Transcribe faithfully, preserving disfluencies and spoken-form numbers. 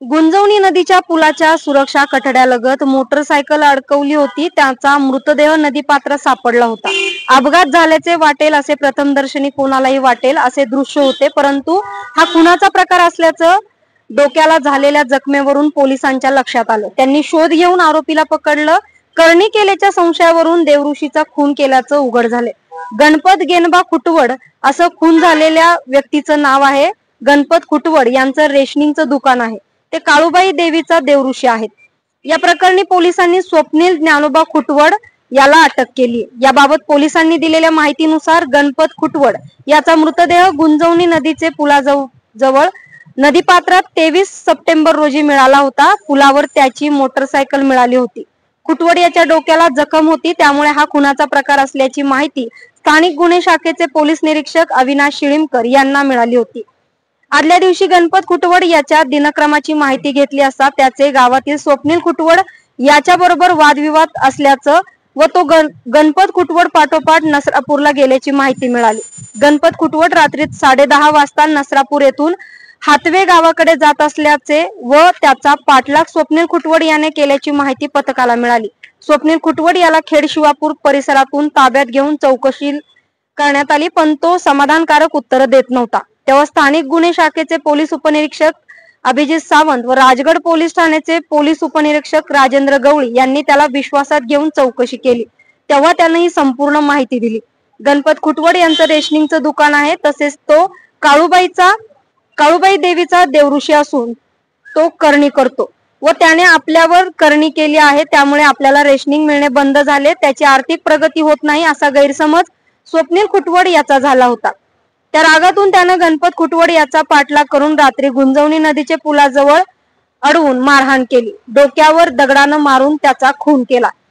गुंजवणी नदीच्या पुलाच्या सुरक्षा कठड्यालगत मोटरसायकल अडकवली होती. त्याचा मृतदेह नदीपात्रात सापडला होता. अपघात झाल्याचे वाटेल असे प्रथमदर्शनी कोणालाही वाटेल असे दृश्य होते, परंतु हा खुनाचा प्रकार असल्याचं डोक्याला झालेल्या जखमेवरून पोलिसांच्या लक्षात आलं. त्यांनी शोध घेऊन आरोपीला पकडलं. करणी केल्याच्या संशयावरून देवऋषीचा खून केल्याचं उघड झाले. गणपत गेनबा खुटवड असं खून झालेल्या व्यक्तीचं नाव आहे. गणपत खुटवड यांचं रेशनिंगचं दुकान आहे. ते काळूबाई देवीचा देवऋषी आहेत. या प्रकरणी पोलिसांनी स्वप्नील ज्ञानोबा खुटवड याला अटक केली. याबाबत पोलिसांनी दिलेल्या माहितीनुसार गणपत खुटवड याचा मृतदेह गुंजवणी नदीचे पुलाजवळ नदीपात्रात तेवीस सप्टेंबर रोजी मिळाला होता. पुलावर त्याची मोटरसायकल मिळाली होती. खुटवड याच्या डोक्याला जखम होती, त्यामुळे हा खुनाचा प्रकार असल्याची माहिती स्थानिक गुन्हे शाखेचे पोलीस निरीक्षक अविनाश शिळीमकर यांना मिळाली होती. आदल्या दिवशी गणपत खुटवड याच्या दिनक्रमाची माहिती घेतली असता त्याचे गावातील स्वप्नील खुटवड याच्या बरोबर वादविवाद असल्याचं व तो गण गणपत खुटवड पाठोपाठ नसरापूरला गेल्याची माहिती मिळाली. गणपत खुटवड रात्री साडे दहा वाजता नसरापूर येथून हातवे गावाकडे जात असल्याचे व त्याचा पाठलाग स्वप्नील खुटवड याने केल्याची माहिती पथकाला मिळाली. स्वप्नील खुटवड याला खेड शिवापूर परिसरातून ताब्यात घेऊन चौकशी करण्यात आली, पण तो समाधानकारक उत्तर देत नव्हता. तेव्हा स्थानिक गुन्हे शाखेचे पोलीस उपनिरीक्षक अभिजित सावंत व राजगड पोलीस ठाण्याचे पोलीस उपनिरीक्षक राजेंद्र गवळी यांनी त्याला विश्वासात घेऊन चौकशी केली. तेव्हा त्याने ही संपूर्ण माहिती दिली. गणपत खुटवड यांचं रेशनिंगचं दुकान आहे, तसेच तो काळूबाईचा काळूबाई देवीचा देवऋषी असून तो करणी करतो व त्याने आपल्यावर करणी केली आहे, त्यामुळे आपल्याला रेशनिंग मिळणे बंद झाले. त्याची आर्थिक प्रगती होत नाही असा गैरसमज स्वप्नील खुटवड याचा झाला होता. त्या रागातून त्यानं गणपत खुटवड याचा पाठलाग करून रात्री गुंजवणी नदीचे पुलाजवळ अडवून मारहाण केली. डोक्यावर दगडानं मारून त्याचा खून केला.